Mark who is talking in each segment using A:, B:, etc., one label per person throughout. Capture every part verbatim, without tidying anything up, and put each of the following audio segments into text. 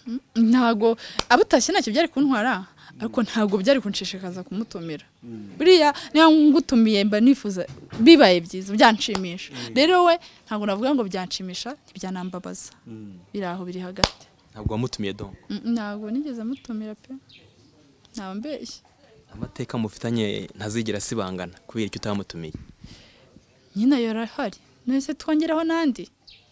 A: ntago abutashye ntacyo byari kuntwara ariko ntago byari kunshishikaza kumutumira buriya niyo ngutumiye mba nifuza bibaye byiza byanshimisha rero we ntago navuga ngo byanshimisha ntibyanambabaza biraho biri hagati
B: ntabwo wamutumiye don
A: ntago nigeze mutumira pe ntawe mbeshye
B: amateka mufitanye ntazigera sibangana kubera icyo utamutumiye
A: nyina yorahari nese twongeraho nandi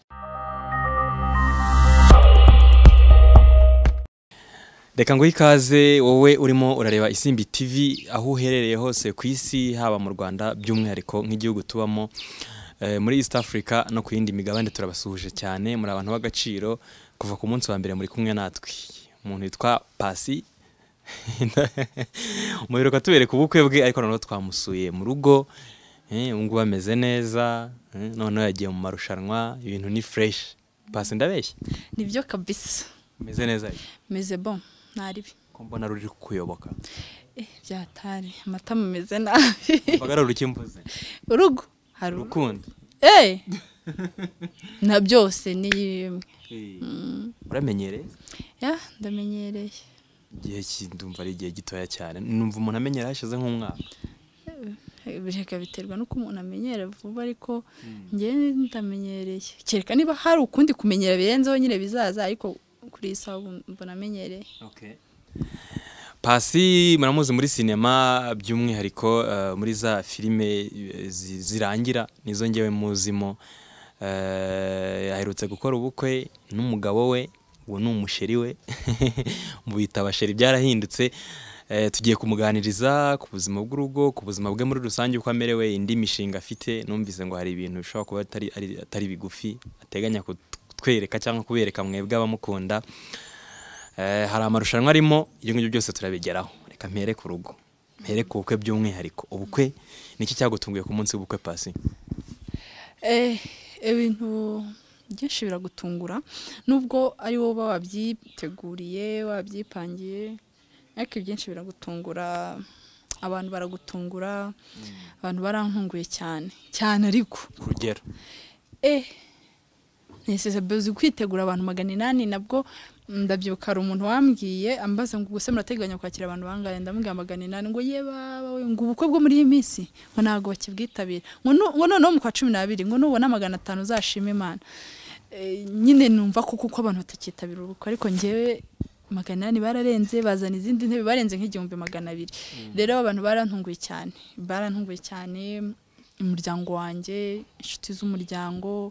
B: Reka ngo ikaze wowe urimo urareba Isimbi T V aho uherereye hose ku isi haba mu Rwanda by'umwihariko nk'igihugu tubamo e, muri East Africa no ku yindi migabane turabasuhuje cyane muri abantu b'agaciro kuva ku munsi wa mbere muri kumwe natwe umuntu witwa Pasi umuheruka tubereka ubukwe bwe ariko noneho twamusuye mu rugo eh ungu bameze neza eh, noneho yagiye mu marushanwa ibintu ni fresh Pasi ndabeshye
A: nibyo kabisa
B: meze neza
A: meze bon naribi
B: ko mbona ruri kuyoboka
A: eh byatari amata mumeze nabi
B: bagara rukimvuze
A: urugo hari
B: urukundo
A: eh na byose ni
B: uramenyereye
A: ya ndamenyereye
B: igihe kindumva ari igihe gitoya cyane numva umuntu amenyera hashize nk'umwaka
A: bireka biterwa nuko umuntu amenyera vuba ariko ngiye ndamenyereye kereka niba hari ukundi kumenyera birenzeho nyine bizaza ariko kuri isa mbona amenyereye
B: okay Pasi muramuzi muri cinema by'umwihariko uh, muri za filime zirangira nizo ngewe muzimo uh, aherutse gukora ubukwe n'umugabo we uwo n'umusheri we mu bitaba sheri byarahindutse uh, tugiye kumuganiriza ku buzima bw'urugo ku buzima bwe muri rusange uko amerewe indi mishinga afite numvise ngo hari ibintu bishobora kuba atari atari bigufi ateganya kutwereka cyangwa kubereka mwebwe abamukunda eh hari amarushanwa arimo ibyo ngibyo byose turabigeraho reka mpere ku rugo mpere ku bukwe by'umwihariko ubukwe niki cyagutunguye ku munsi w'ubukwe Pasi
A: eh ibintu byinshi biragutungura nubwo ari wowe wabyiteguriye wabyipangiye ariko byinshi biragutungura abantu baragutungura abantu barantunguye cyane cyane ariko
B: kurugero
A: eh nese bezo kwitegura abantu magana inani nabwo ndabyibuka ari umuntu wambwiye ambaza ngo guse murateganya kwakira abantu bangaye ndamubwira magana inani ngo yeba ngo ubukwe bwo muri iyi minsi ngo nago bakibwitabira ngo ngo noneho mu kwa cumi n'abiri ngo nubona magana atanu uzashima Imana e, nyine numva ko kuko abantu batakitabira ubukwe ariko ngewe magana inani bararenze bazana izindi ntebe barenze nk'igihumbi magana abiri rero abantu barantunguye cyane barantunguye cyane umuryango wanjye inshuti z'umuryango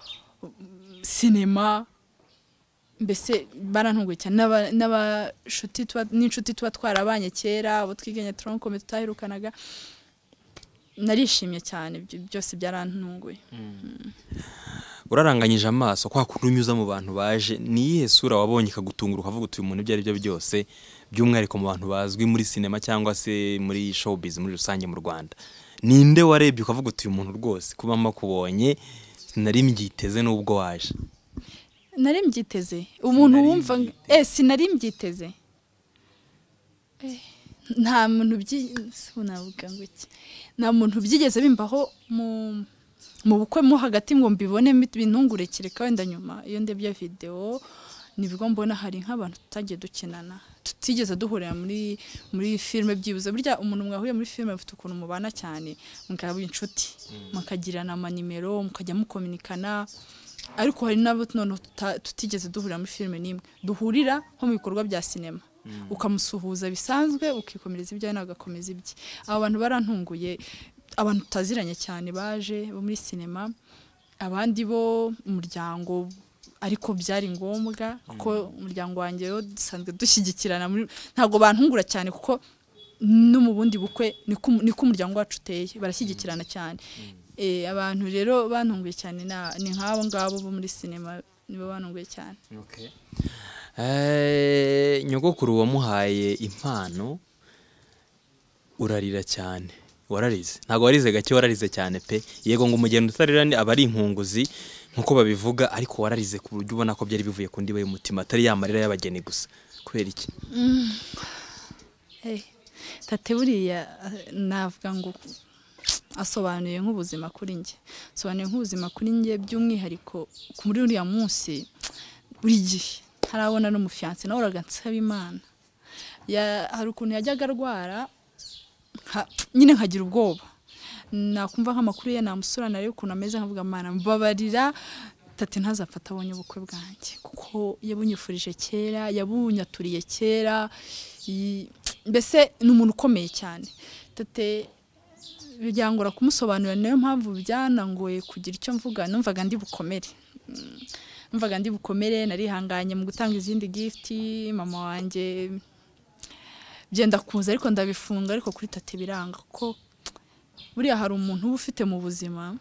A: cinema mbese barantunguye cyane n'abashuti n'inshuti tuba twarabanye kera abo twiganye tronkome tutahirukanaga narishimye cyane byose byarantunguye
B: uraranganyije amaso kwa kurunyuza mu bantu baje niyihe sura wabonye ikagutungura ukavuga uti uyu muntu ibyo ari byo byose by'umwihariko mu bantu bazwi muri cinema cyangwa se muri showbiz muri rusange mu Rwanda ninde warebye ukavuga uti uyu muntu rwose kuba makubonye nari mbyiteze nubwo waje
A: nari mbyiteze umuntu wumva eh sinari mbyiteze eh nta muntu byisunavuga ngo iki nta muntu byigeze bimbaho mu mu bukwe mo hagati ngo mbibone bintungure kireka wenda nyuma iyo ndebye video nibwo mbona hari nk'abantu tutagiye dukinana tutigeze duhurira muri muri filme byibuze burya umuntu mwahuye muri filme ufite ukuntu mubana cyane mukaba inshuti mukagirana amanimero mukajya mukominikana ariko hari nabo none tutigeze duhurira muri filme nimwe duhurira nko mu bikorwa bya cinema ukamusuhuza bisanzwe ukikomereza ibyawe nagakomeza ibye abo bantu barantunguye abantu tutaziranye cyane baje bo muri cinema abandi bo umuryango ariko byari ngombwa kuko umuryango wanjye yo dusanzwe dushyigikirana ntago bantungura cyane kuko no mu bundi bukwe niko umuryango wacu uteye barashyigikirana cyane eh abantu rero bantunguye cyane ni nk'abo ngabo bo muri cinema nibo bantunguye cyane
B: okay eh nyogokuru wamuhaye impano urarira cyane wararize ntago warize gake wararize cyane pe yego ngo umugendo utarira ni abari inkunguzi nkuko babivuga ariko wararize ku buryo ubona ko byari bivuye ku ndiba y'umutima atari yamarira y'abageni gusa kubera iki
A: eh tate buriya navuga ngo asobanuye nk'ubuzima kuri nge sobanuye nk'ubuzima kuri nge by'umwihariko muri uriya munsi buri gihe ntarabona n'umufiance nawe uragansaba Imana ya hari ukuntu yajyaga arwara nyine nkagira ubwoba nakumva nk'amakuru ye namusurana rero ukuntu ameze nkavuga Mana mbabarira tati ntazapfata abonye ubukwe bwanjye kuko yabunyifurije kera yabunyaturiye kera mbese ni umuntu ukomeye cyane tate byangora kumusobanurira niyo mpamvu byanangoye kugira icyo mvuga numvaga ndi bukomere numvaga ndi bukomere narihanganye mu gutanga izindi gift mama wanjye byenda kuza ariko ndabifunga ariko kuri tate biranga ko buriya hari umuntu uba ufite mu buzima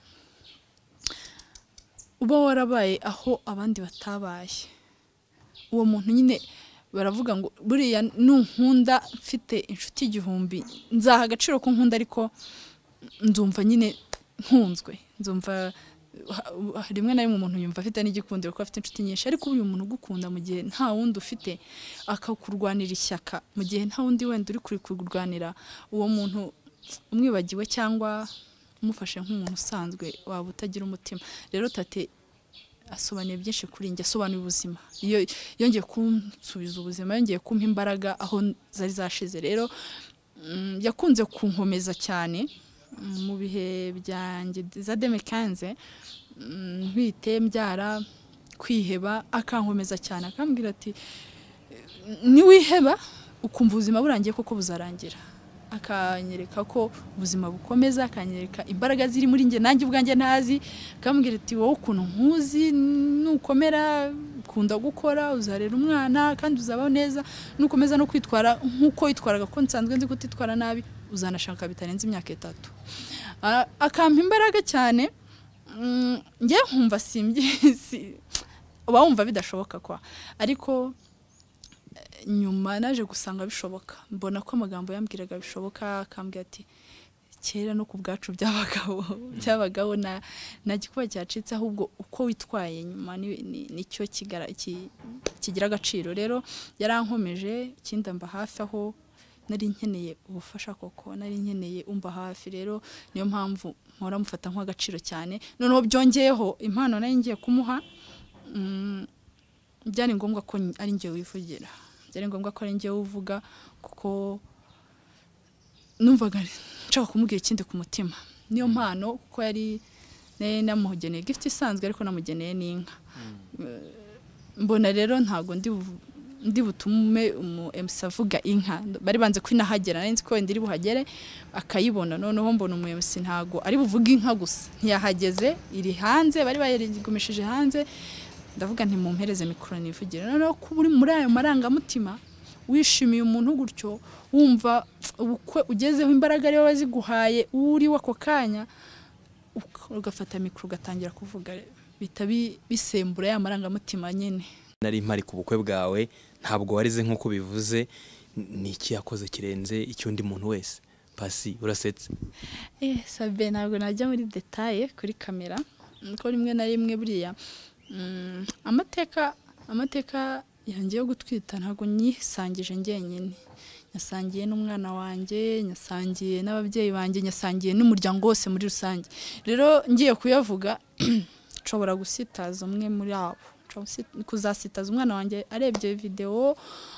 A: uba warabaye aho abandi batabaye uwo muntu nyine baravuga ngo buriya nunkunda mfite inshuti igihumbi nzaha agaciro ko nkunda ariko nzumva nyine nkunzwe nzumva rimwe na rimwe umuntu yumva afite n'igikundiro ko afite inshuti nyinshi ariko uyu muntu ugukunda mu gihe nta wundi ufite akakurwanira ishyaka mu gihe nta wundi wenda uri kuri kurwanira uwo muntu umwibagiwe cyangwa umufashe nk'umuntu usanzwe waba utagira umutima rero tate asobanuye byinshi kuri njye asobanuye ubuzima iyo yongeye kunsubiza ubuzima yongeye kumpa imbaraga aho zari zashize rero yakunze kunkomeza cyane mu bihe byanjye za deux mille quinze ntwite mbyara kwiheba akankomeza cyane akambwira ati ni wiheba ukumva ubuzima burangiye koko buzarangira akanyereka ko ubuzima bukomeza akanyereka imbaraga ziri muri nge nanjye ubwanjye ntazi akambwira ati wowe ukuntu nkuzi nukomera kunda gukora uzarera umwana kandi uzabaho neza nukomeza no kwitwara nkuko witwaraga ko nsanzwe nzi kutitwara nabi uzanashaka bitarenze imyaka itatu akampa imbaraga cyane nge nkumva simbyisi uba wumva bidashoboka kwa ariko nyuma naje gusanga bishoboka mbona ko amagambo yambwiraga bishoboka akambwira ati kera no ku bwacu by'abagabo by'abagabo na nagikuba cyacitse ahubwo uko witwaye nyuma nicyo kigara kigira agaciro rero yarankomeje kindamba hafi aho nari nkeneye ubufasha koko nari nkeneye umba hafi rero niyo mpamvu nkora mufata nk'agaciro cyane noneho byongeyeho impano nari ngiye kumuha byari ngombwa ko ari ngiye wivugira byari ngombwa ko ari ngiye uvuga kuko numvaga nshaka kumubwira ikindi ku mutima niyo mpano kuko yari namugeneye gift isanzwe ariko namugeneye n'inka mbona rero ntago ndi ndi butume umu M C avuga inka bari banze kwinahagera nari nzi ko ndiri buhagere akayibona noneho mbona umu M C ntago ari buvuga inka gusa ntiyahageze iri hanze bari bayigumishije hanze ndavuga nti mumpereze mikoro nivugira noneho ko uri muri ayo marangamutima wishimiye umuntu gutyo wumva ubukwe ugezeho imbaraga ariyo waziguhaye uri wako kanya ugafata mikoro ugatangira kuvuga bitabi bisembura ya marangamutima nyene nari mpari ku bukwe bwawe ntabwo warize nkuko bivuze niki yakoze kirenze icyundi muntu wese Pasi urasetse eh sabe ntabwo najya muri detail kuri kamera ko rimwe na rimwe buriya mm, amateka amateka yanjye yo gutwita ntago nyisangije ngenyine nyasangiye n'umwana wanjye nyasangiye n'ababyeyi banjye nyasangiye n'umuryango wose muri rusange rero ngiye kuyavuga nshobora gusitaza umwe muri abo kuzasitaza umwana wanjye arebye video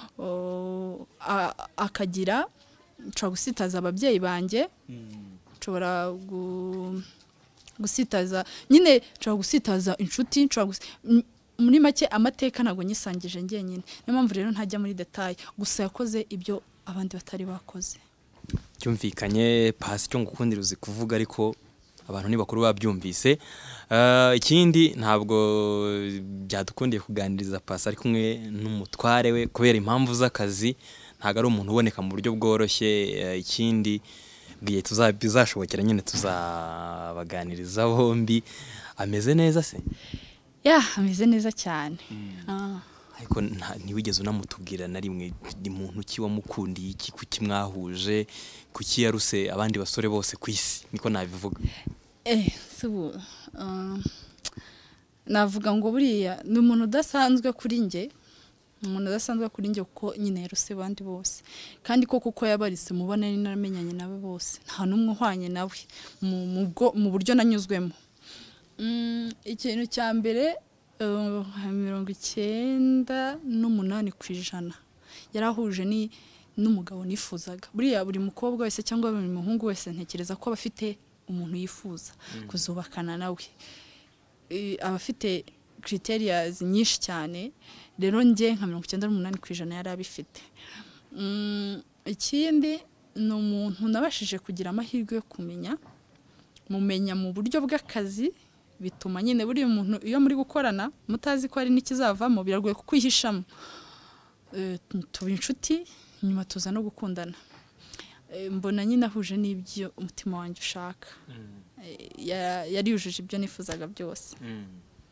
A: akagira nshobora gusitaza ababyeyi banjye nshobora gusitaza nyine nshobora gusitaza inshuti nshobora muri make amateka ntago nyisangije ngenyine niyo mpamvu rero ntajya muri detail gusa yakoze ibyo abandi batari bakoze cyumvikanye Pasi cyo ngukundira uzi kuvuga ariko abantu ni bakuru babyumvise ikindi ntabwo byadukundiye kuganiriza Pasi ari kumwe n'umutware we kubera impamvu z'akazi ntago ari umuntu uboneka mu buryo bworoshye ikindi bwiye tuzabizashobokera nyine tuzabaganiriza bombi ameze neza se ya ameze neza cyane ariko ntiwigeze unamutubwira na rimwe ni muntu ki wamukundiye iki kuki mwahuje kuki yaruse abandi basore bose kwisi niko nabivuga eh subu navuga ngo buriya ni umuntu udasanzwe kuri nge umuntu udasanzwe kuri nge kuko nyine yaruse abandi bose kandi ko kuko yabarise mubona ni naramenyanye nawe bose nta numwe uhwanye nawe mu buryo nanyuzwemo ikintu cya mbere uh, mirongo icyenda n'umunani ku ijana yarahuje ni n'umugabo nifuzaga. Buriya buri mukobwa wese cyangwa buri muhungu wese ntekereza ko abafite umuntu yifuza mm. kuzubakana nawe, e, abafite criterias nyinshi cyane. Rero njye nka mirongo icyenda n'umunani ku ijana yari abifite. Mm, ikindi ni umuntu nabashije kugira amahirwe yo kumenya, mumenya mu buryo bw'akazi, bituma nyine buri umuntu iyo muri gukorana mutazi ko ari n'ikizavamo biragoye kukwihishamo. E, tuba inshuti nyuma tuza no gukundana. E, mbona nyine ahuje n'ibyo umutima wanjye ushaka. mm. e, yari yujuje ibyo nifuzaga byose.
B: mm.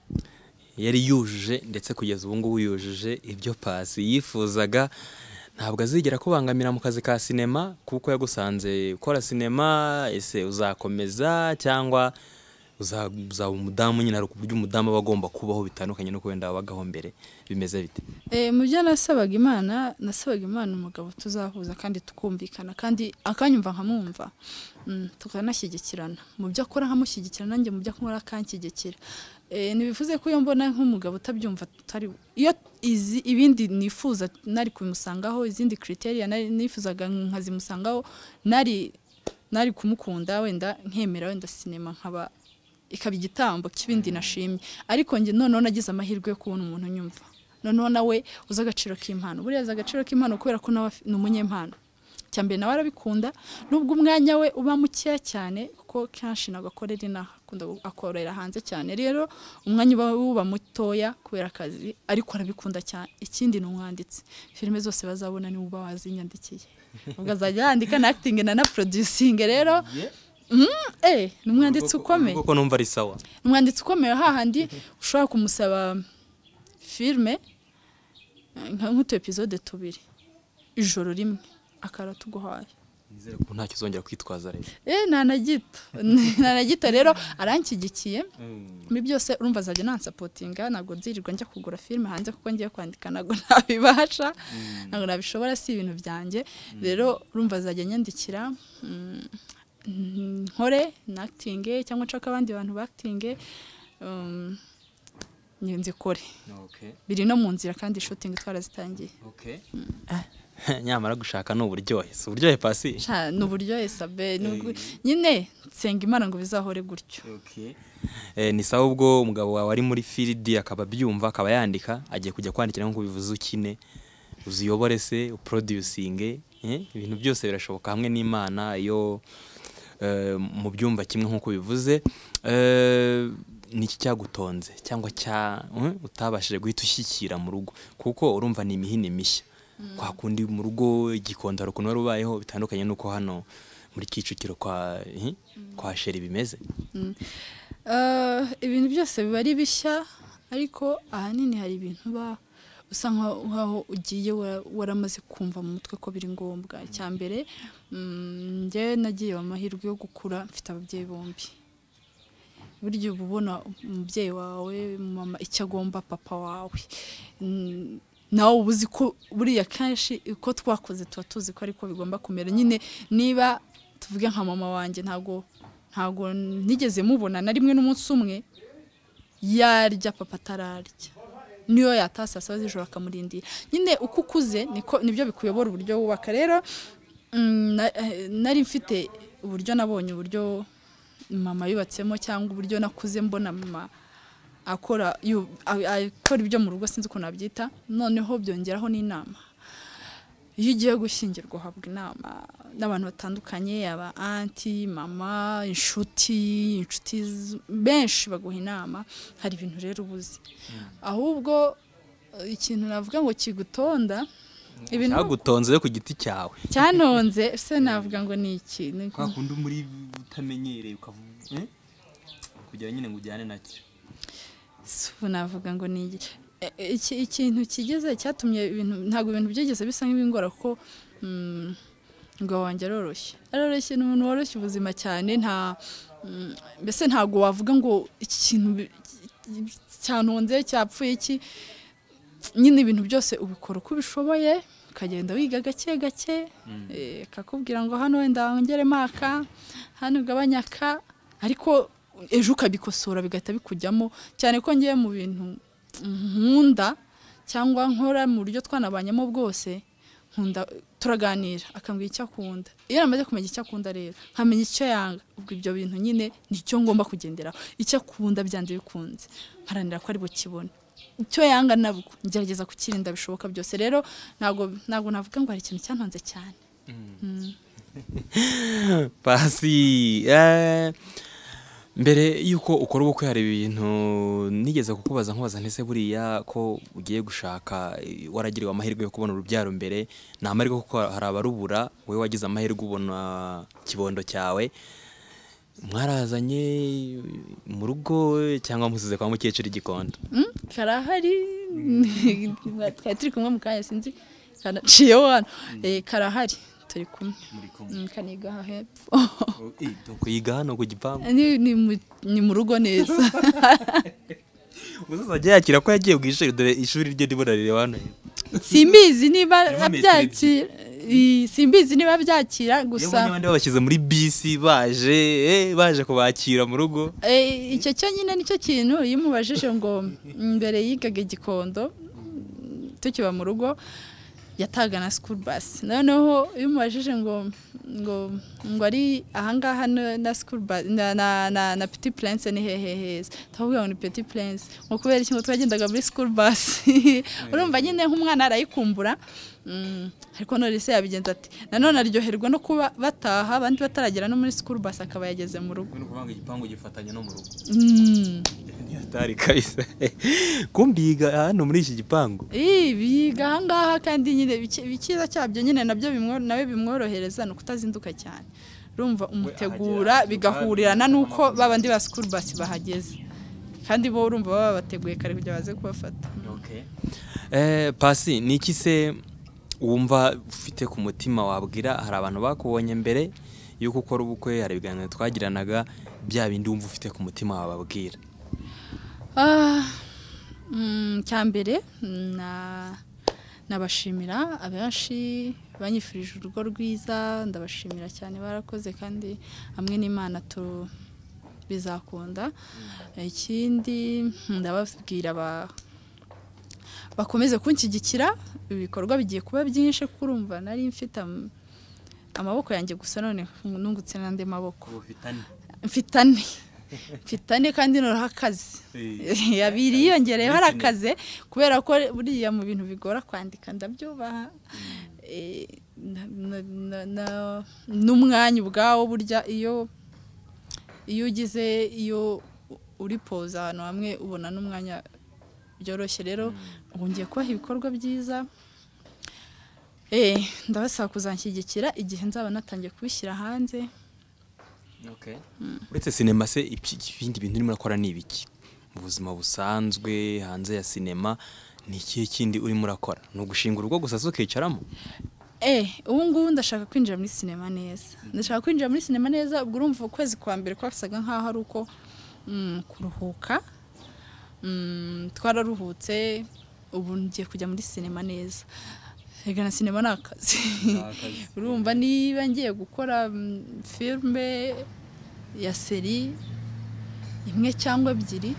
B: yari yujuje ndetse kugeza ubu ngubu yujuje ibyo Pasi yifuzaga. Ntabwo azigera kubangamira mu kazi ka sinema kuko yagusanze ukora sinema. Ese uzakomeza cyangwa uzaba umudamu nyine, ari kuburyo umudamu aba agomba kubaho bitandukanye no kwenda wabagaho mbere, bimeze bite?
A: Eh, mu byo nasabaga Imana, nasabaga Imana umugabo tuzahuza kandi tukumvikana kandi akanyumva nkamwumva, mm, tukanashyigikirana mu byo akora, nkamushyigikirana nanjye mu byo akora akanshyigikira. Eh, nibivuze ko iyo mbona nk'umugabo utabyumva tutari, iyo izi ibindi nifuza nari kumusangaho, izindi criteria nari nifuzaga nkazimusangaho, nari nari kumukunda wenda nkemera wenda sinema nkaba ikaba igitambo kibindi nashimye. Ariko nge none nagize amahirwe yo kubona umuntu nyumva, none nawe uza agaciro k'impano. Buriya za agaciro k'impano kubera ko nawe ni umunyempano cyambere, nawe arabikunda nubwo umwanya we uba mukeya cyane kuko kanshi nagakorera inaha, akunda akorera hanze cyane, rero umwanya uba uba mutoya kubera akazi, ariko arabikunda cyane. Ikindi ni umwanditsi, filime zose bazabona ni uba wazinyandikiye, ubwo azajya yandika na acting na na producing. Rero mm, eh ni umwanditsi ukomeye
B: kuko numva ari sawa,
A: umwanditsi ukomeye hahandi ushobora kumusaba filme nk'utu episode tubiri ijoro rimwe akara tuguhaye.
B: Nizere ko nta kizongera kwitwaza rero.
A: Eh nta na gito nta na gito rero arankigikiye muri byose. Urumva azajya nansapotinga, ntabwo nzirirwa njya kugura filme hanze kuko ngiye kwandika, ntabwo nabibasha, ntabwo nabishobora, si ibintu byanjye. Rero urumva azajya nyandikira nkore na acting cyangwa nshaka abandi bantu ba acting, um, nyenze kore.
B: Okay.
A: Biri no mu nzira kandi shooting twarazitangiye.
B: Okay. Mm. Nyamara gushaka no uburyohe, si uburyohe Pasi?
A: Sha no uburyohe sabe, nyine nsenga Imana ngo bizahore gutyo.
B: Okay. Eh, ni sawa ubwo umugabo wawe ari muri field akaba byumva akaba yandika, agiye kujya kwandikira nko bivuze ukine, uziyobore se uproducing, eh ibintu byose birashoboka hamwe n'Imana iyo uh, mu byumva kimwe nkuko bivuze. Eh uh, niki cyagutonze cyangwa cya uh, utabashije guhita ushyikira mu rugo kuko urumva ni imihini mishya. Mm. Kwa kundi mu rugo igikondaro kuno rubayeho bitandukanye nuko hano muri Kicukiro kwa eh, mm. kwa Sheri bimeze.
A: Mm. Uh, ibintu byose biba ari bishya, ariko ahanini hari ibintu ba usanga nkaho ugiye waramaze kumva mu mutwe ko biri ngombwa. Cyambere mm, nge nagiye amahirwe yo gukura mfite ababyeyi bombi. Buryo ubona umubyeyi wawe mama icyo agomba papa wawe, mm, nawe ubuzi ko buriya kanshi uko twakoze tuba tuzi ko ariko bigomba kumera. Nyine niba tuvuge nka mama wanjye, ntago ntago nigeze mubona na rimwe n'umunsi umwe yarya papa tararya, niyo yatasa saa z'ijoro akamurindira. Nyine uko ukuze niko nibyo bikuyobora uburyo wubaka. Rero mm, na, nari mfite uburyo nabonye uburyo mama yubatsemo cyangwa uburyo nakuze mbona mama akora yu, akora ibyo mu rugo, sinzi uko nabyita. Noneho byongeraho n'inama, iyo ugiye gushyingirwa habwa inama n'abantu batandukanye, aba auntie, mama, inshuti inshuti benshi baguha inama. Hari ibintu rero ubuzi, mm. ahubwo ikintu navuga ngo kigutonda,
B: ibintu cyagutonze ku giti cyawe
A: cyanonze se navuga ngo ni iki,
B: kwa kundi muri utamenyereye ukavuga eh kugira nyine ngo ujyane nacyo.
A: So navuga ngo ni iki ikintu kigeze cyatumye ibintu ntago ibintu byegeze bisa nk'ibingora kuko mm, ngo wanjye aroroshye aroroshye n'umuntu woroshye ubuzima cyane. Nta mbese mm, ntago wavuga ngo iki kintu cyanonze cyapfuye iki. Nyine ibintu byose ubikora uko bishoboye, ukagenda wiga gake gake, mm. eh, kakubwira ngo hano wenda wongere maka, hano ugabanyaka, ariko ejo ukabikosora bigahita bikujyamo cyane ko ngiye mu bintu nkunda cyangwa nkora mu buryo twanabanyemo bwose nkunda turaganira akambwira icyo akunda iyo namaze kumenya icyo akunda rero nkamenya icyo yanga ubwo ibyo bintu nyine nicyo ngomba kugenderaho icyo akunda byanze bikunze mparanira ko ari bukibone icyo yanga nabwo ngerageza kukirinda bishoboka byose rero ntago ntago navuga ngo hari ikintu cyantonze cyane
B: Pasi eh mbere yuko ukora ubukwe hari ibintu nigeze kukubaza nkubaza ntese buriya ko ugiye gushaka waragiriwe amahirwe yo kubona urubyaro mbere na amahirwe kuko hari abarubura wowe wagize amahirwe ubona kibondo cyawe mwarazanye mu rugo cyangwa musize kwa mukecuru igikondo
A: karahari twari turi kumwe mu kanya sinzi kanaciye hano karahari turi kumwe kaniga hepfo
B: kuyiga hano ku gipangu
A: ni mu rugo neza
B: uzajya yakira ko yagiye ku ishuri dore ishuri rye ribona rire hano
A: simbizi niba abyakira simbizi niba byakira gusa
B: abandi babashyize muri bisi baje baje kubakira mu rugo
A: icyo cyo nyine nicyo kintu iyo umubajije ngo mbere yigaga igikondo tukiba mu rugo yataga na school bus noneho iyo umubajije ngo ngo ngo ari ahangaha na school bus na na na Petit Prince ni hehe tavuga ngo Petit Prince ngo kubera iki ngo twagendaga muri school bus urumva nyine nk'umwana arayikumbura ariko none se yabigenza ati nanone aryoherwa no kuba bataha abandi bataragera no muri school bus akaba yageze mu rugo
B: no kuvanga igipangu gifatanya no mu rugo atari kaisa kumbiga hano muri iki gipangu
A: eh biga ahangaha kandi nyine bikiza cyabyo nyine nabyo bimwo nawe bimworohereza no kutazinduka cyane urumva umutegura bigahurirana nuko babandi ba school bus bahageze kandi bo urumva baba bateguye kare kujya baze kubafata
B: okay eh Pasi niki se wumva ufite ku mutima wabwira hari abantu bakubonye mbere yuko ukora ubukwe hari ibiganiro twagiranaga bya bindi wumva ufite ku mutima wababwira
A: ah mm, cyambere na nabashimira abenshi banyifurije urugo rwiza ndabashimira cyane barakoze kandi hamwe n'Imana tu bizakunda ikindi ndababwira ba bakomeze kunshyigikira ibikorwa bigiye kuba byinshi kurumva nari mfite amaboko yanjye gusa none nungutse nande maboko mfitane mfitane kandi norahakaze yabiri yongereye harakaze kubera ko buriya mu bintu bigora kwandika ndabyubaha n'umwanya ubwawo burya iyo iyo ugize iyo uri pose ahantu hamwe ubona n'umwanya byoroshye rero ubu ngiye kubaha ibikorwa byiza eh ndabasaba kuzanshyigikira igihe nzaba natangiye kubishyira hanze
B: okay uretse sinema se ibindi bintu urimo urakora ni ibiki mu buzima busanzwe hanze ya sinema ni iki kindi urimo urakora no gushinga urugo gusa so kicaramo
A: eh ubu ngubu ndashaka kwinjira muri sinema neza ndashaka kwinjira muri sinema neza ubwo urumva ukwezi kwa mbere kwasaga nkaho ari uko kuruhuka Mm, twararuhutse ubu ngiye kujya muri sinema neza ega na sinema nakazi urumva niba ngiye gukora filme ya seri imwe cyangwa ebyiri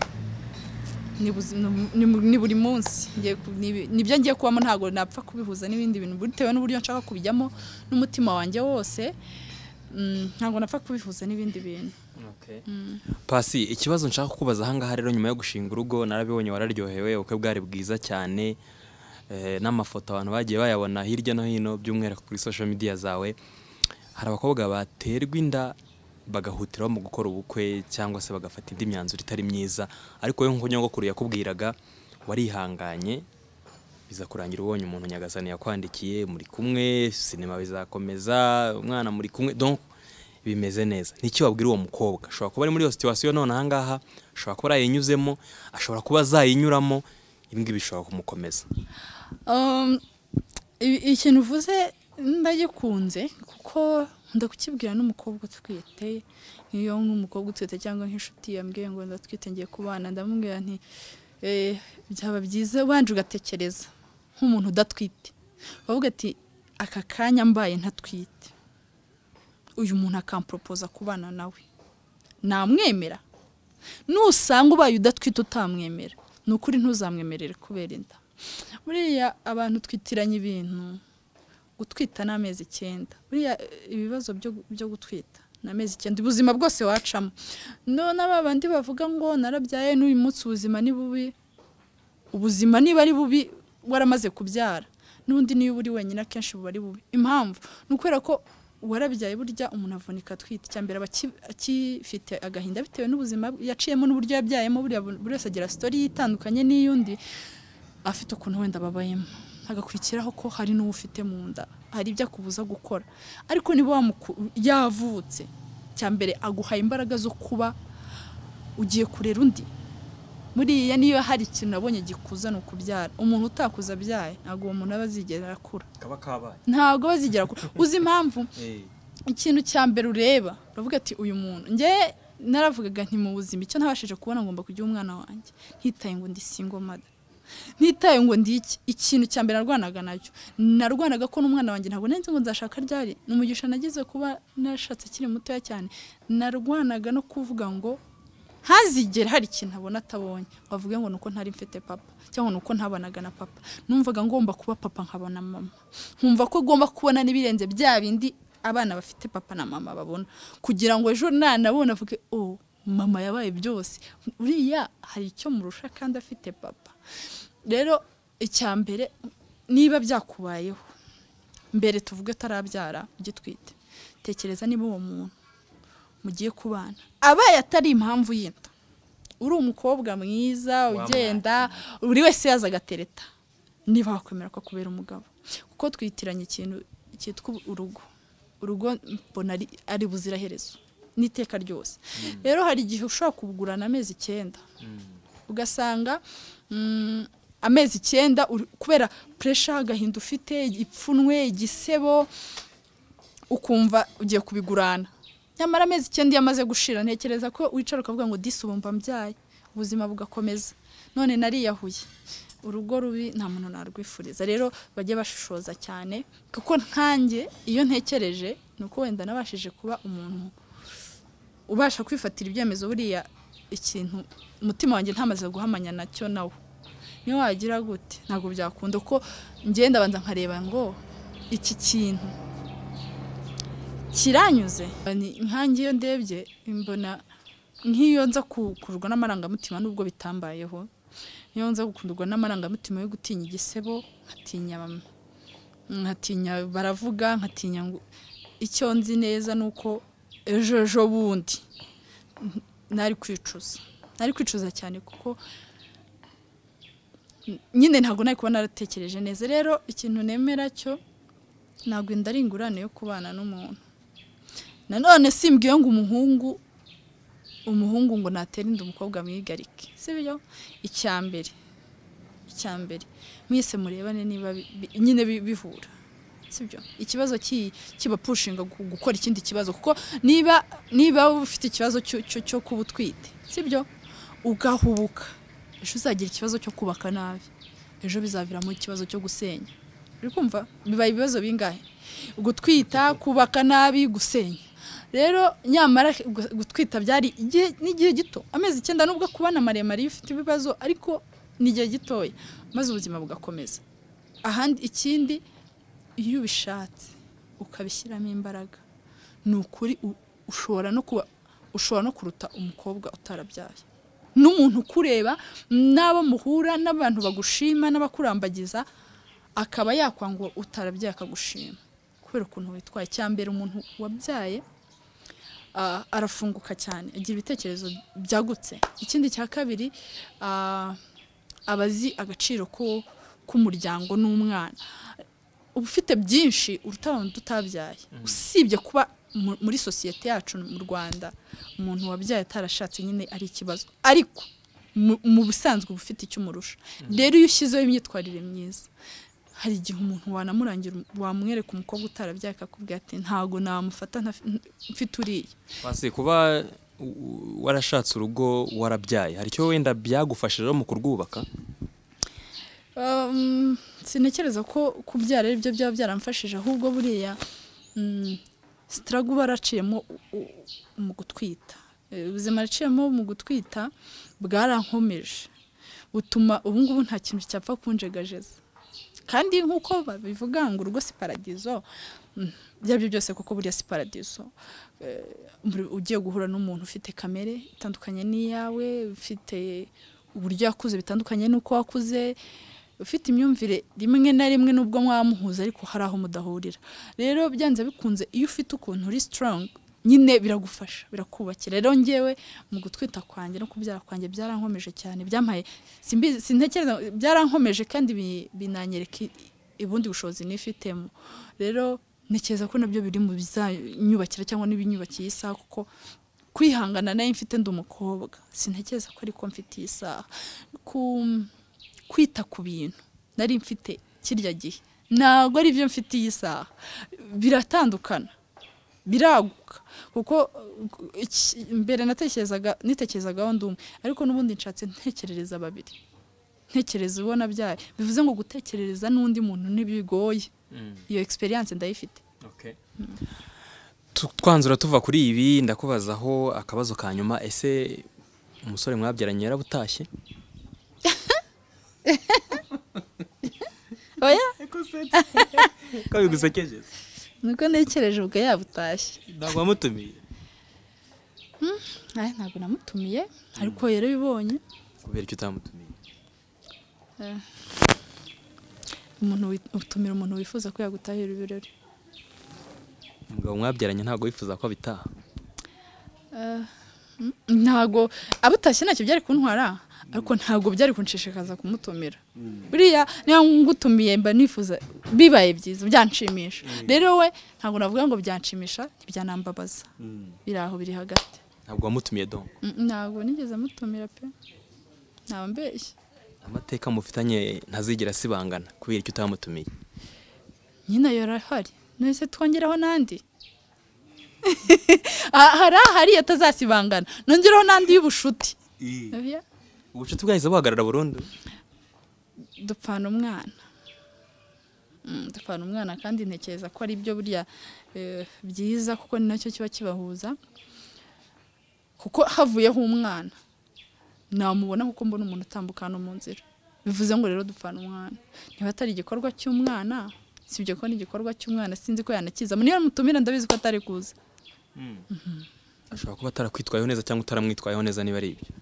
A: ni buri munsi nibyo ngiye kubamo ntago napfa kubihuza n'ibindi bintu bitewe n'uburyo nshaka kubijyamo n'umutima wanjye wose ntago napfa kubihuza n'ibindi bintu
B: Okay. Mm. Pasi ikibazo nshaka kukubaza hangaha rero nyuma yo gushinga urugo narabibonye wararyohewe uko bwari bwiza cyane eh n'amafoto abantu bagiye bayabona hirya no hino by'umwera kuri social media zawe hari abakobwa baterwa inda bagahutiraho mu gukora ubukwe cyangwa se bagafata indi myanzuro itari myiza ariko yo nko nyogokuru yakubwiraga warihanganye biza kurangira ubonye umuntu nyagasani yakwandikiye muri kumwe sinema bizakomeza umwana muri kumwe donc bimeze neza niki wabwira uwo mukobwa ashobora kuba ari muri iyo situation none ahangaha ashobora kuba yayinyuzemo ashobora kuba zayinyuramo ibingi bishobora kumukomeza
A: um ikintu uvuze ndagikunze kuko ndakukibwira n'umukobwa twite iyo nk'umukobwa utwite cyangwa nk'inshuti yambwiye ngo ndatwite ngiye kubana ndamubwira nti eh byaba byiza wanje ugatekereza nk'umuntu udatwite bavuga ati aka kanya mbaye ntatwite uyu muntu akampropoza kubana nawe namwemera nusanga ubaye udatwite utamwemera nukuri ntuzamwemerere kubera inda. Buriya abantu twitiranye ibintu, gutwita n'amezi icyenda. Buriya ibibazo byo byo gutwita n'amezi icyenda ubuzima bwose wacamo. None abandi bavuga ngo narabyaye n'uyu munsi ubuzima ni bubi. Ubuzima niba ari bubi waramaze kubyara, n'undi niyo uri wenyine akenshi buba ari bubi. Impamvu nukwera ko warabyaye burya umuntu avunika twita cyambere akifite agahinda bitewe n'ubuzima yaciyemo n'uburyo yabyayemo. Buri wese agira story yitandukanye n'iyundi, afite ukuntu wenda babayemo, hagakurikiraho ko hari n'uwo ufite mu nda, hari ibyo akubuza gukora. Ariko niba yavutse cyambere aguhaye imbaraga zo kuba ugiye kurera undi. Muriya niyo hari ikintu nabonye gikuza no kubyara. Umuntu utakuza abyaye ntago uwo muntu abazigera akura,
B: kaba kabaye
A: ntago bazigera akura. Uzi impamvu? Ikintu cyambere ureba uravuga ati uyu muntu nge naravugaga nti mu buzima icyo ntabashije kubona ngomba kugira umwana wanjye, ntitaye ngo ndi single mother, ntitaye ngo ndi iki. Ikintu cyambere narwanaga nacyo, narwanaga ko n'umwana wanjye ntabwo nenze ngo nzashaka ryari. Numugisha nagize kuba nashatse kiri muto cyane. Narwanaga no kuvuga ngo hazigera hari ikintu abona atabonye, bavuge ngo nuko ntari mfite papa cyangwa nuko ntabanaga na papa. Numvaga ngomba kuba papa nkabona mama, nkumva ko ngomba kubona nibirenze bya bindi abana bafite papa na mama babona, kugira ngo ejo nanabona avuge oh mama yabaye byose. Uriya hari icyo murusha kandi afite papa. Rero icyambere niba byakubayeho mbere tuvuge tarabyara ugitwite, tekereza niba uwo muntu mugiye kubana abaye atari impamvu y'inda, uri umukobwa mwiza ugenda buri wese yaza gatereta, niba wakwemera ko kubera umugabo. Kuko twitiranye ikintu cyitwa urugo. Urugo mbona ari buziraherezo n'iteka ryose. Rero hari igihe ushaka kubugurana amezi icyenda, ugasanga amezi icyenda kubera pressure agahinda ufite, ipfunwe, igisebo, ukumva ugiye kubigurana. Nyamara amezi icyenda yamaze gushira, ntekereza ko wicara ukavuga ngo disubumba mbyaye, ubuzima bugakomeza. None nariyahuye. Urugo rubi nta muntu narwifuriza. Rero bajye bashishoza cyane, kuko nkanjye iyo ntekereje nuko wenda nabashije kuba umuntu ubasha kwifatira ibyemezo. Buriya ikintu umutima wanjye ntamaze guhamanya nacyo nawo, niyo wagira gute ntago byakunda. Uko ngenda banza nkareba ngo iki kintu kiranyuze. Nkanjye iyo ndebye mbona nk'iyo nza kururwa n'amarangamutima nubwo bitambayeho, iyo nza gukundurwa n'amarangamutima yo gutinya igisebo, nkatinya nkatinya baravuga, nkatinya ngo icyo nzi neza nuko ejo ejo bundi nari kwicuza, nari kwicuza cyane kuko nyine ntago nari kuba naratekereje neza. Rero ikintu nemera cyo ntago inda ari ingurane yo kubana n'umuntu. Nanone simbwiye ngo umuhungu umuhungu ngo natera inda umukobwa mwigarike, sibyo? Icyambere icyambere mwese murebane niba nyine bihura, sibyo? Ikibazo kiba pushinga gukora ikindi kibazo, kuko niba niba ufite ikibazo cyo cyo kubutwite, sibyo? Ugahubuka, ejo uzagira ikibazo cyo kubaka nabi, ejo bizaviramo ikibazo cyo gusenya. Uri kumva bibaye ibibazo bingahe? Gutwita, kubaka nabi, gusenya. Rero nyamara gutwita byari n'igihe gito, amezi icyenda nubwo kubana maremare ufite ibibazo, ariko n'igihe gitoya maze ubuzima bugakomeza. Ahandi ikindi iyo ubishatse ukabishyiramo imbaraga, nukuri ushobora no kuba ushobora no kuruta umukobwa utarabyaye. N'umuntu kureba nabo muhura n'abantu bagushima n'abakurambagiza, akaba yakwangwa utarabyaye akagushima kubera ukuntu witwaye. Cyambere umuntu wabyaye Uh, arafunguka cyane, agira ibitekerezo byagutse. Ikindi cya kabiri uh, abazi agaciro ko k'umuryango n'umwana. Ufite byinshi urutabona tutabyaye. Mm. Usibye kuba muri societe yacu mu Rwanda umuntu wabyaye atarashatse nyine ari ikibazo, ariko mu busanzwe bufite icyo umurusha. Mm. Rero iyo ushyizeho imyitwarire myiza, hari igihe umuntu wanamurangira wamwereka umukobwa utarabyaye akakubwira ati ntago namufata mfite uriye. Basi
B: kuba warashatse urugo warabyaye, hari cyo wenda byagufashije mu kurwubaka?
A: Um, sinekereza ko kubyara ari byo byaba byaramfashije, ahubwo buriya um, struggle baraciyemo mu gutwita. Ubuzima raciyemo mu gutwita bwarankomeje. utuma ubu ngubu nta kintu cyapfa kunjegajeza kandi nk'uko babivuga ngo urugo si paradizo byabyo byose kuko buriya si paradizo ugiye guhura n'umuntu ufite kamere itandukanye n'iyawe ufite uburyo yakuze bitandukanye n'uko wakuze ufite imyumvire rimwe na rimwe n'ubwo mwamuhuza ariko hari aho mudahurira rero byanze bikunze iyo ufite ukuntu uri strong nyine biragufasha birakubakira rero ngewe mu gutwita kwanjye no kubyara kwanjye byarankomeje cyane byampaye simbizi sintekereza byarankomeje kandi binanyereka ibundi bushobozi nifitemo rero ntekereza ko nabyo biri mu bizanyubakira cyangwa n'ibinyubakiye isaha kuko kwihangana nayo mfite ndi umukobwa sintekereza ko ariko mfite isaha ku kwita ku bintu nari mfite kirya gihe ntago ari byo mfite isaha biratandukana biraguka kuko mbere natekerezaga nitekerezaga ndi umwe ariko n'ubundi nshatse ntekerereza babiri ntekereza ubona byaye bivuze ngo gutekerereza n'undi muntu ntibigoye iyo experience ndayifite
B: okay twanzura tuva kuri ibi ndakubazaho akabazo ka nyuma ese umusore mwabyaranye yarabutashye
A: oya
B: ko bigusekeje
A: nuko nekereje ubwo yabutashye
B: ntabwo wamutumiye
A: eh ntabwo namutumiye ariko yero bibonye
B: kubera icyo utamutumiye
A: umuntu utumira umuntu wifuza ko yagutahira ibirori
B: umugabo mwabyaranye ntabwo wifuza ko bitaha
A: ntabwo abutashye ntacyo byari kuntwara ariko ntabwo byari kunshishikaza kumutumira buriya niyo ngutumiye mba nifuza bibaye byiza byanshimisha rero we ntabwo navuga ngo byanshimisha ntibyanambabaza biri aho biri hagati
B: ntabwo wamutumiye donc
A: ntabwo nigeze mutumira pe ntabwo mbeshye
B: amateka mufitanye ntazigera sibangana kubera icyo utamutumiye
A: nyina yorahari nese twongeraho nandi hari hari atazasibangana nongeraho nandi y'ubushuti
B: ubucuti bwahise buhagarara burundu
A: dupfana umwana dupfana umwana kandi ntekereza ko ari byo burya byiza kuko ni nacyo kiba kibahuza kuko havuyeho umwana namubona kuko mbona umuntu utambukana mu nzira bivuze ngo rero dupfana umwana niba atari igikorwa cy'umwana sibyo ko ni igikorwa cy'umwana sinzi ko yanakiza niyo mutumira ndabizi ko atari kuza
B: ashobora kuba atarakwitwayeho neza cyangwa utaramwitwayeho neza niba ari ibyo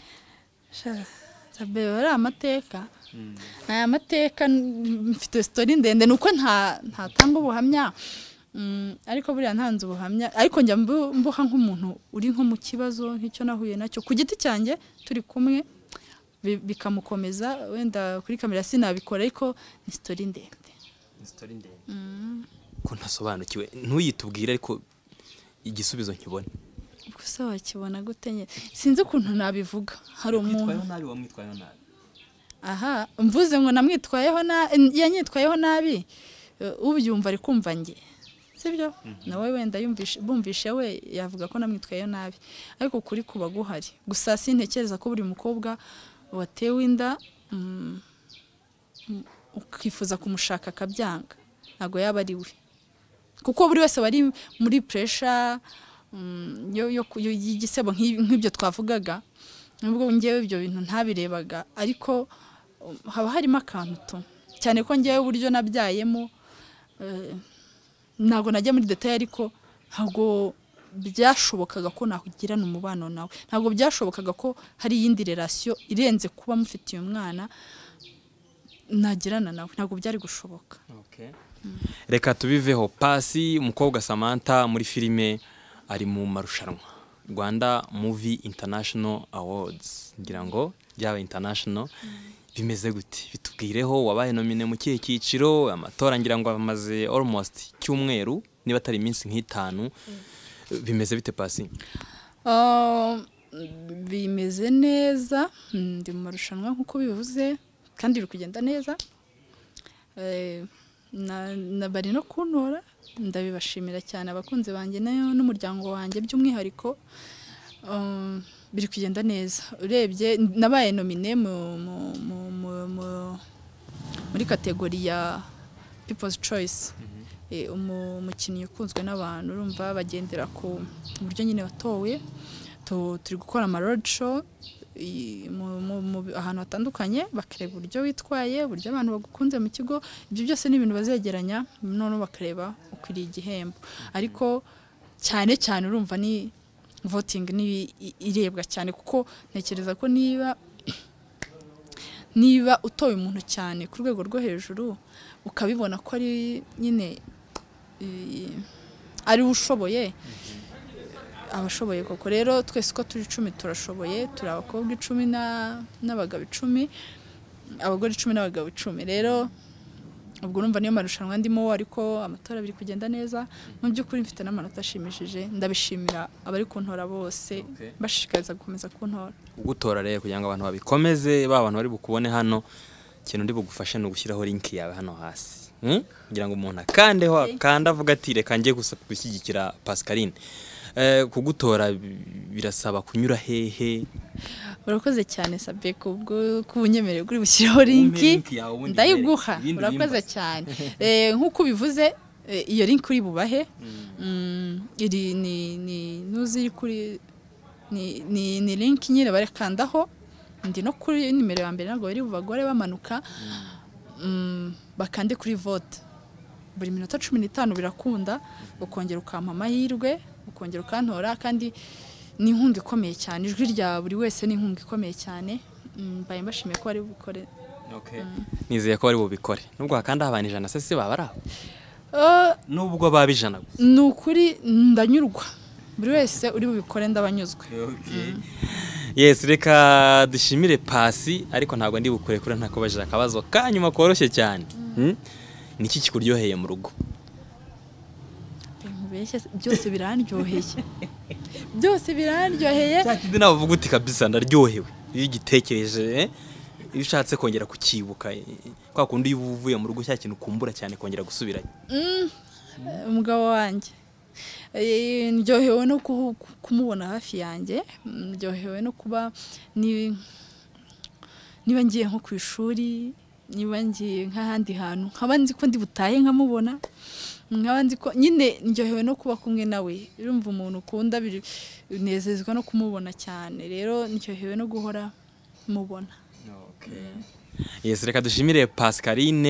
A: sabe ari amateka aya mateka mfite story ndende nuko nta ntatanga ubuhamya ariko buriya ntanze ubuhamya ariko njya mbuha nk'umuntu uri nko mu kibazo nk'icyo nahuye nacyo ku giti cyanjye turi kumwe bikamukomeza wenda kuri kamera sinabikora ariko ni story ndende
B: ni story ndende ko ntasobanukiwe ntuyitubwire ariko igisubizo nkibone
A: gusa wakibona gute nye sinzi ukuntu nabivuga hari umuntu
B: nabi wamwitwayeho nabi
A: aha mvuze ngo namwitwayeho na yanyitwayeho nabi ubyumva ari kumva nge sibyo nawe wenda yumvishe bumvishe we yavuga ko namwitwayeho nabi ariko kuri kuba guhari gusa sintekereza ko buri mukobwa watewe inda ukifuza kumushaka akabyanga ntago yaba ari we kuko buri wese bari muri pressure yo yo yigisebo nk'ibyo twavugaga nubwo ngewe ibyo bintu ntabirebaga ariko haba harimo akantu cyane ko ngewe uburyo nabyayemo ntago najya muri detail ariko ntago byashobokaga ko nakugirana umubano nawe ntago byashobokaga ko hari yindi relation irenze kuba mufitiye umwana nagirana nawe ntago byari gushoboka.
B: Okay. Reka tubiveho. Pasi umukobwa Samantha muri filime ari mu marushanwa Rwanda Movie International Awards ngira ngo byaba international bimeze gute bitubwireho wabaye nomine mu kihe cyiciro amatora ngira ngo amaze almost cyumweru niba atari iminsi nk'itanu bimeze bite Pasi?
A: Uh, bimeze neza ndi mu marushanwa nkuko bivuze kandi biri kugenda neza eh na nabari no kuntora ndabibashimira cyane abakunze banjye nayo n'umuryango wanjye by'umwihariko um, biri kugenda neza urebye nabaye nomine mu muri kategori ya People's Choice eh umukinnyi ukunzwe n'abantu urumva bagendera ku buryo nyine watowe turi gukora ama road show i- mu- mu- mu- ahantu hatandukanye bakareba uburyo witwaye uburyo abantu bagukunze mu kigo ibyo byose ni ibintu bazegeranya noneho bakareba ukwiriye igihembo ariko cyane cyane urumva ni voting ni i- irebwa cyane kuko ntekereza ko niba niba utoye umuntu cyane ku rwego rwo hejuru ukabibona ko ari nyine i- ari ushoboye abashoboye koko rero twese uko turi icumi turashoboye turi abakobwa icumi na- n'abagabo icumi abagore icumi n'abagabo icumi rero ubwo urumva niyo marushanwa ndimo ariko amatora biri kugenda neza mu by'ukuri mfite n'amanota ashimishije ndabishimira abari kuntora bose
B: Okay.
A: bashishikariza gukomeza kuntora
B: ugutora rero kugira ngo abantu babikomeze ba bantu bari bukubone hano ikintu ndi bugufashe ni ugushyiraho link yawe hano hasi Hmm? kugira ngo umuntu akandeho akanda avuga ati reka njye gusa gushyigikira Pascaline eh, kugutora bi- birasaba kunyura hehe
A: urakoze cyane sabe kubwo kubunyemereye kuri bushyiraho linki
B: link yawe ubundi
A: ndayiguha
B: ubereke. Ibindi
A: urakoze
B: bimbaza.
A: cyane eh nkuko bivuze eh, iyo link uri bubahe mm, iri ni ni nuzi kuri ni ni, ni link nyine barekandaho ndi no kuri nimero ya mbere ntabwo bari bubagore bamanuka mm, bakande kuri vote buri minota cumi n'itanu birakunda ukongera ukampa amahirwe ukongera ukantora kandi ni inkunga ikomeye cyane ijwi rya buri wese ni inkunga ikomeye cyane Mm, mbaye mbashimiye ko bari bukore
B: Okay. nizeye ko bari bubikore nubwo hakanda abantu ijana se si baba ari aho
A: Uh,
B: nubwo baba ijana gusa
A: ni ukuri ndanyurwa buri wese uri bubikore ndabanyuzwe
B: yes reka dushimire Pasi ariko ntabwo ndi bukure kure ntakubajije akabazo kanyuma koroshye cyane Hmm? niki kikuryoheye mu rugo
A: Nkubeshye se, byose birandyoheye byose birandyoheye
B: cya kindi nawe uvuga uti kabisa ndaryohewe iyo ugitekereje eh? iyo ushatse kongera kukibuka eh, kwa kundi iyo uvuye mu rugo cya kintu ukumbura cyane kongera gusubirayo
A: Mm, umugabo wanjye Eh, ndyohewe no kuhu- kumubona hafi yanjye Mm, ndyohewe no kuba ni- niba ngiye nko ku ishuri niba ngiye nk'ahandi hantu nkaba nzi ko ndi butahe nkamubona nkaba nzi ko nyine ndyohewe no kuba kumwe nawe urumva umuntu ukunda biri- unezezwa no kumubona cyane rero ndyohewe no guhora mubona
B: yes reka dushimire Pascaline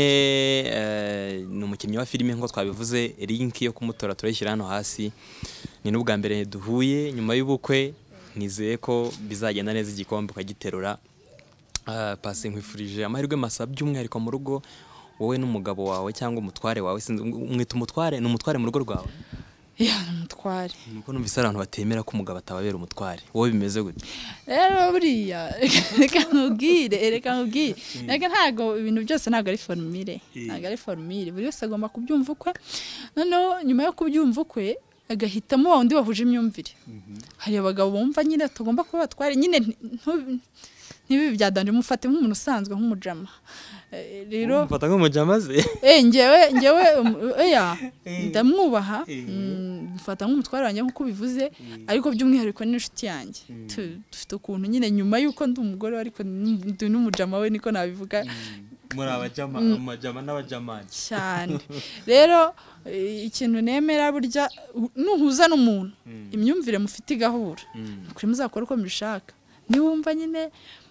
B: eh, ni umukinnyi wa filime nko twabivuze link yo kumutora turayishyira hano hasi ni n'ubwa mbere duhuye nyuma y'ubukwe nizeye ko bizagenda neza igikombe ukagiterura uh, Pasi nkwifurije amahirwe masa by'umwihariko mu rugo wowe n'umugabo wawe cyangwa umutware wawe sinzi umwita umutware ni umutware mu rugo rwawe
A: ya umutware
B: nuko numvise abantu batemera ko umugabo atababera umutware wowe bimeze gute
A: rero buriya reka nkubwire reka nkubwire reka ntabwo ibintu byose ntabwo ari formule ntabwo ari formule buri wese agomba kubyumva ukwe noneho nyuma yo kubyumva ukwe agahitamo wa wundi bahuje imyumvire hari abagabo bumva nyine tugomba kuba batware nyine ntu- ntibibi byadanje mufate nk'umuntu usanzwe nk'umujama Eh, rero
B: mfata nk'umujama ze
A: eh njyewe njyewe um, eya ndamwubaha mm, mfata nk'umutware wanjye nk'uko bivuze ariko by'umwihariko ni inshuti yanjye Tu- dufite ukuntu nyine nyuma y'uko ndi umugore we, ariko ndi n'umujama we niko nabivuga
B: muri abajama amajama n'abajamani
A: cyane rero eh, ikintu nemera burya u- nuhuza n'umuntu imyumvire mufite igahura kuri muzakora uko mubishaka niwumva nyine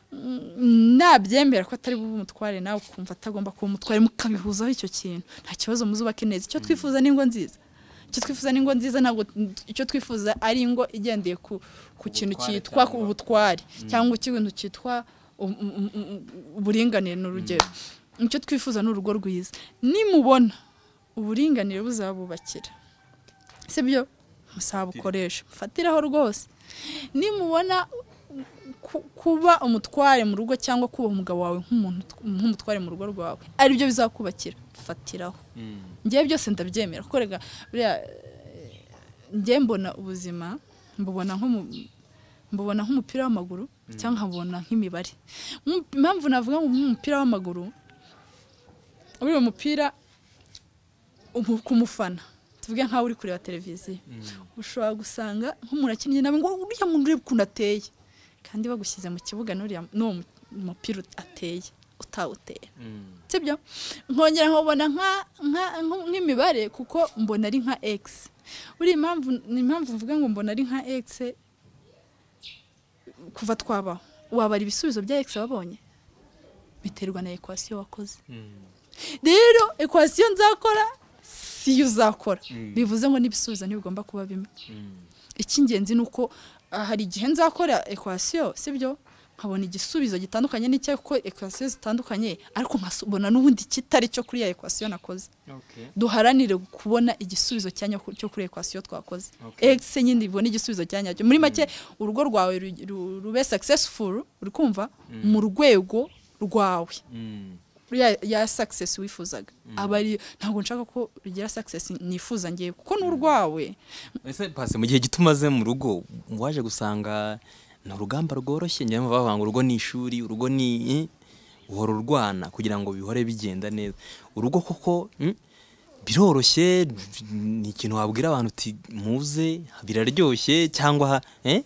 A: mm, nabyemera ko atari bube umutware nawe ukumva atagomba kuba umutware mukabihuzaho icyo kintu nta kibazo muzubake neza icyo twifuza ni ingo nziza icyo twifuza ni ingo nziza ntabwo icyo twifuza ari ingo igendeye ku ku kintu
B: Ubutware
A: cyitwa
B: cyangwa-
A: ubutware cyangwa ikintu cyitwa um- um- um- uburinganire ni urugero icyo twifuza ni urugo rwiza nimubona uburinganire buzabubakira sibyo musabukoresha mufatiraho rwose nimubona ku- kuba umutware mu rugo cyangwa kuba umugabo wawe nk'umuntu nk'umutware mu rugo rwawe aribyo bizakubakira fatiraho ngiye byose ndabyemera kuko rega buriya eh, ngiye mbona ubuzima mbubona nko mu mbubona nk'umupira w'amaguru cyangwa nkabona nk'imibare Mu- impamvu navuga ngo nk'umupira w'amaguru uriya mupira umu- ku mufana tuvuge nkaho uri kureba televiziyo ushobora gusanga nk'umuntu akinnye nawe ngo uriya muntu ureba ukuntu ateye kandi bagushyize mu kibuga n'uriya n'uwo mu- mupira ateye utawutera sibyo nkongera nkabona nka nka- nk- nk'imibare kuko mbona ari nka x uri impamvu ni impamvu mvuga ngo mbona ari nka x kuva twabaho wabara ibisubizo bya X wabonye biterwa na equation wakoze. Rero equation nzakora si yo uzakora, bivuze ngo n'ibisubizo ntibigomba kuba bimwe. Icy'ingenzi nuko hari igihe nzakora equation sibyo nkabona igisubizo gitandukanye n'icyo ko equation zitandukanye ariko nkasubona n'ubundi kitari cyo kuri ya equation nakoze. Okay. Duharanire kubona igisubizo cyanya cyo kuri equation twakoze. Okay. X nyindi ibona igisubizo cyanya cyo muri make mm. urugo rwawe rube successful uri kumva mm. mu rwego rwawe. Mm. Ya, ya success wifuzaga mm. abari ntabwo nshaka ko rugira success nifuza ngiye kuko n'urwawe.
B: Ese passe mu gihe gitumaze mu rugo waje gusanga na rugamba rworoshye njye bavanga urugo ni ishuri urugo ni uhora urwana kugira ngo bihore bigenda neza urugo koko mm, biroroshye ni ikintu wabwira abantu uti muze biraryoshye cyangwa eh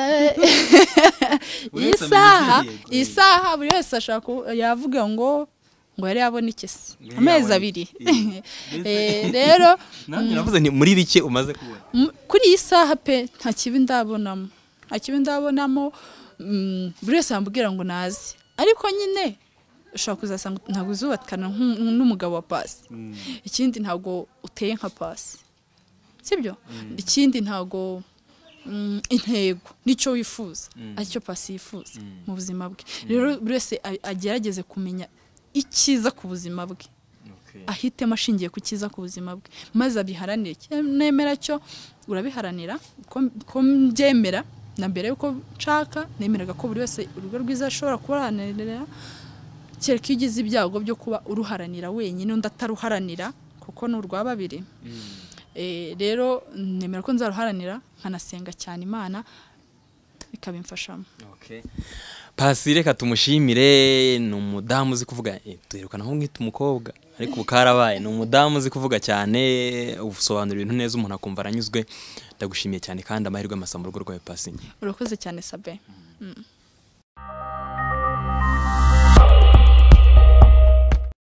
A: isaha isaha buri wese ashaka yavuga ngo ngo yari yabona ikisi amezi abiri eh rero
B: navuze ni muri bike umaze kubona
A: kuri isaha pe nta kibi ndabonamo akibi ndabonamo buri wese ambwira ngo nazi ariko nyine ushaka kuzasanga ntabwo uzubatkana n'umugabo wa Pasi. Ikindi ntabwo uteye nka Pasi sibyo ikindi ntabwo intego nicyo wifuza aricyo Pasi yifuza mu buzima bwe. Rero buri wese agerageze kumenya ikiza ku buzima bwe ahitemo ashingiye ku kiza ku buzima bwe maze abiharanire. Nemera cyo urabiharanira ko mbyemera na mbere yuko nshaka nemeraga ko buri wese urugo rwiza ashobora kubaranira kereka igize ibyago byo kuba uruharanira wenyine undi ataruharanira kuko n'urwa babiri. Eh rero nemera ko nzaruharanira nkanasenga cyane Imana ikabimfashamo.
B: Okay. Pasi reka tumushimire ni umudamu uzi kuvuga eh tuherukana nko ngita umukobwa ariko bukarabaye ni umudamu uzi kuvuga cyane ubusobanura ibintu neza umuntu akumva aranyuzwe. Ndagushimiye cyane kandi amahirwe amasa mu rugo rwawe Pasi.
A: Urakoze cyane Sabe. Mm.